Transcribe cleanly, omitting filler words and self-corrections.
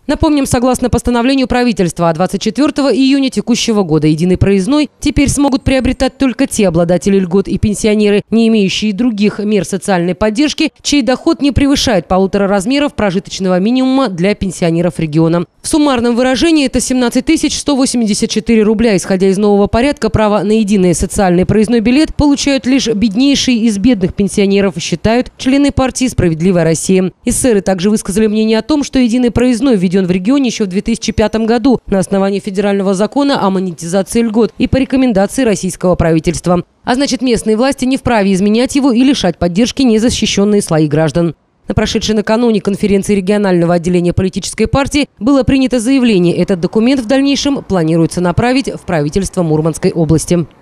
Напомним, согласно постановлению правительства, 24 июня текущего года единый проездной теперь смогут приобретать только те обладатели льгот и пенсионеры, не имеющие других мер социальной поддержки, чей доход не превышает 1,5 размеров прожиточного минимума для пенсионеров региона. В суммарном выражении это 17 184 рубля. Исходя из нового порядка, право на единый социальный проездной билет получают лишь беднейшие из бедных пенсионеров, считают члены партии «Справедливая Россия». Эсеры также высказали мнение о том, что единый проездной введен в регионе еще в 2005 году на основании федерального закона о монетизации льгот и по рекомендации российского правительства. А значит, местные власти не вправе изменять его и лишать поддержки незащищенные слои граждан. На прошедшей накануне конференции регионального отделения политической партии было принято заявление. Этот документ в дальнейшем планируется направить в правительство Мурманской области.